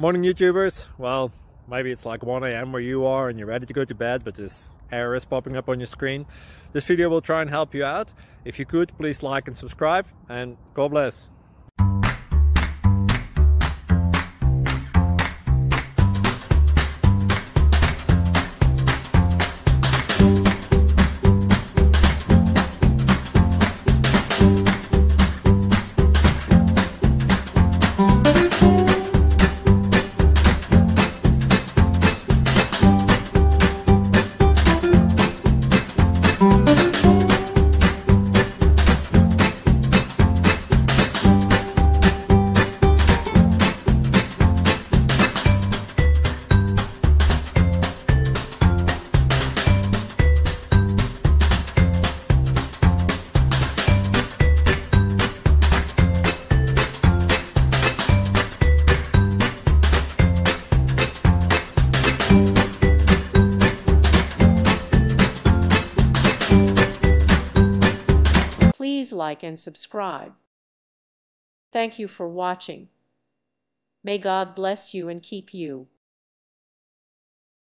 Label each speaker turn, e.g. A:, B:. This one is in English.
A: Morning YouTubers. Well, maybe it's like 1 a.m. where you are and you're ready to go to bed, but this error is popping up on your screen. This video will try and help you out. If you could, please like and subscribe, and God bless.
B: Please like and subscribe. Thank you for watching. May God bless you and keep you.